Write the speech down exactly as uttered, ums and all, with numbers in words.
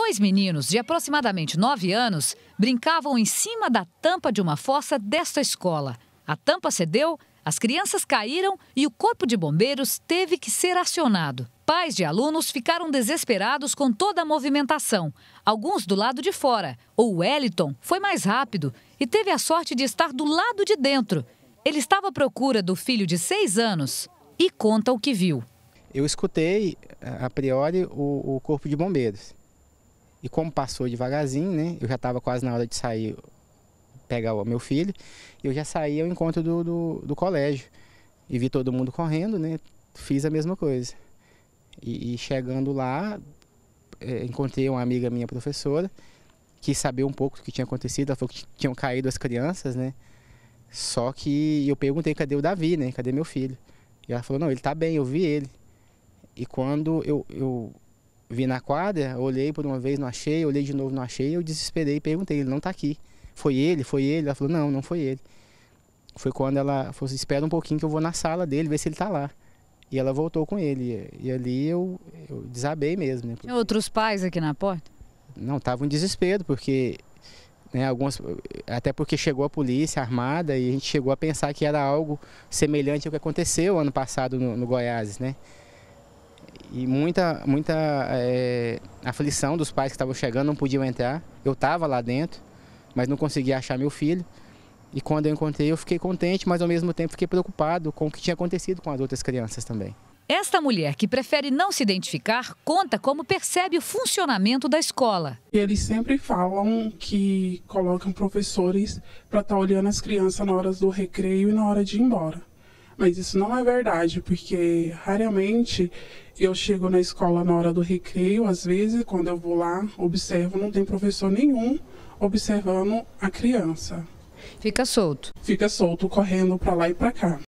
Dois meninos de aproximadamente nove anos brincavam em cima da tampa de uma fossa desta escola. A tampa cedeu, as crianças caíram e o corpo de bombeiros teve que ser acionado. Pais de alunos ficaram desesperados com toda a movimentação, alguns do lado de fora. O Wellington foi mais rápido e teve a sorte de estar do lado de dentro. Ele estava à procura do filho de seis anos e conta o que viu. Eu escutei, a priori, o, o corpo de bombeiros. E como passou devagarzinho, né, eu já estava quase na hora de sair, pegar o meu filho, eu já saí ao encontro do, do, do colégio. E vi todo mundo correndo, né, fiz a mesma coisa. E, e chegando lá, é, encontrei uma amiga minha, professora, quis saber um pouco do que tinha acontecido. Ela falou que tinham caído as crianças, né. Só que eu perguntei, cadê o Davi, né, cadê meu filho? E ela falou, não, ele tá bem, eu vi ele. E quando eu... eu vi na quadra, olhei por uma vez, não achei, olhei de novo, não achei, eu desesperei e perguntei, ele não está aqui. Foi ele? Foi ele? Ela falou, não, não foi ele. Foi quando ela falou, espera um pouquinho que eu vou na sala dele, ver se ele está lá. E ela voltou com ele. E ali eu, eu desabei mesmo. Né? Tinha outros pais aqui na porta? Não, estava um desespero, porque... Né, algumas, até porque chegou a polícia armada e a gente chegou a pensar que era algo semelhante ao que aconteceu ano passado no, no Goiás, né? E muita, muita é, aflição dos pais que estavam chegando, não podiam entrar. Eu estava lá dentro, mas não conseguia achar meu filho. E quando eu encontrei, eu fiquei contente, mas ao mesmo tempo fiquei preocupado com o que tinha acontecido com as outras crianças também. Esta mulher, que prefere não se identificar, conta como percebe o funcionamento da escola. Eles sempre falam que colocam professores para estar olhando as crianças na hora do recreio e na hora de ir embora. Mas isso não é verdade, porque raramente eu chego na escola na hora do recreio, às vezes quando eu vou lá, observo, não tem professor nenhum observando a criança. Fica solto. Fica solto, correndo para lá e para cá.